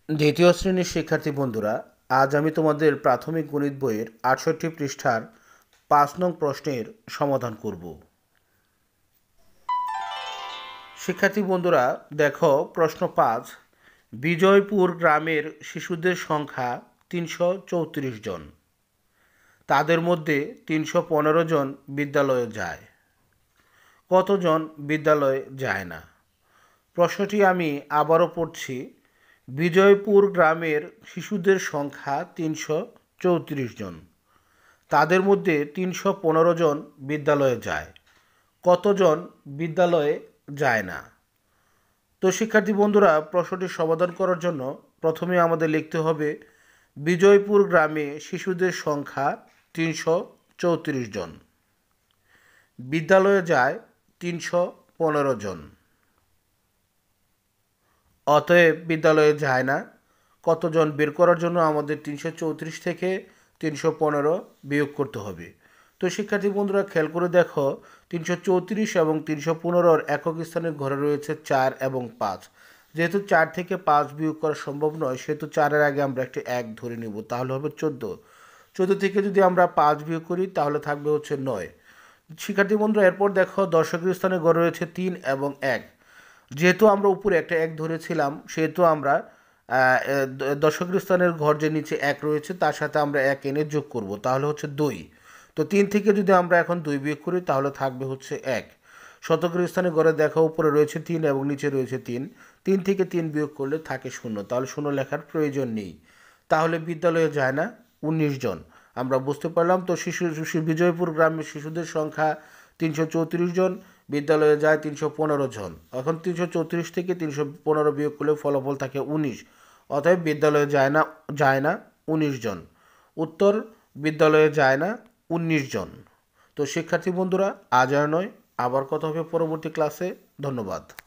দ্বিতীয় শ্রেণীর শিক্ষার্থী বন্ধুরা, আজ আমি তোমাদের প্রাথমিক গণিত বইয়ের ৬৮ পৃষ্ঠার ৫ নং প্রশ্নের সমাধান করব। শিক্ষার্থী বন্ধুরা দেখো, প্রশ্ন ৫। বিজয়পুর গ্রামের শিশুদের সংখ্যা ৩৩৪ জন। তাদের মধ্যে ৩১৫ জন বিদ্যালয়ে যায়। কতজন বিদ্যালয়ে যায় না? প্রশ্নটি আমি আবারও পড়ছি। বিজয়পুর গ্রামের শিশুদের সংখ্যা ৩৩৪ জন। তাদের মধ্যে ৩১৫ জন বিদ্যালয়ে যায়। কতজন বিদ্যালয়ে যায় না? তো শিক্ষার্থী বন্ধুরা, প্রশ্নটির সমাধান করার জন্য প্রথমে আমাদের লিখতে হবে বিজয়পুর গ্রামে শিশুদের সংখ্যা ৩৩৪ জন, বিদ্যালয়ে যায় ৩১৫ জন। অতএব বিদ্যালয়ে যায় না কতজন বের করার জন্য আমাদের ৩৩৪ থেকে ৩১৫ বিয়োগ করতে হবে। তো শিক্ষার্থী বন্ধুরা, খেয়াল করে দেখো, ৩৩৪ এবং ৩১৫-র একক স্থানের ঘরে রয়েছে ৪ এবং ৫। যেহেতু ৪ থেকে ৫ বিয়োগ করা সম্ভব নয়, সেহেতু ৪-এর আগে আমরা একটি ১ ধরে নিব, তাহলে হবে ১৪। ১৪ থেকে যদি আমরা ৫ বিয়োগ করি তাহলে থাকবে হচ্ছে ৯। শিক্ষার্থী বন্ধুরা, এরপর দেখো, দশকের স্থানে ঘরে রয়েছে ৩ এবং ১। যেহেতু আমরা উপরে একটা ১ ধরেছিলাম, সেহেতু আমরা দশকের স্থানের ঘর যে নিচে ১ রয়েছে তার সাথে আমরা ১ এনে যোগ করব, তাহলে হচ্ছে ২। তো ৩ থেকে যদি আমরা এখন ২ বিয়োগ করি তাহলে থাকবে হচ্ছে ১। শতকের স্থানে ঘরে দেখা, উপরে রয়েছে ৩ এবং নিচে রয়েছে ৩। ৩ থেকে ৩ বিয়োগ করলে থাকে ০, তাহলে ০ লেখার প্রয়োজন নেই। তাহলে বিদ্যালয়ে যায় না ১৯ জন। আমরা বুঝতে পারলাম। তো বিজয়পুর গ্রামের শিশুদের সংখ্যা ৩৩৪ জন, বিদ্যালয়ে যায় ৩১৫ জন। এখন ৩৩৪ থেকে ৩১৫ বিয়োগ করলে ফলাফল থাকে ১৯। অতএব বিদ্যালয়ে যায় না ১৯ জন। উত্তর, বিদ্যালয়ে যায় না ১৯ জন। তো শিক্ষার্থী বন্ধুরা, আজ আর নয়, আবার কথা হবে পরবর্তী ক্লাসে। ধন্যবাদ।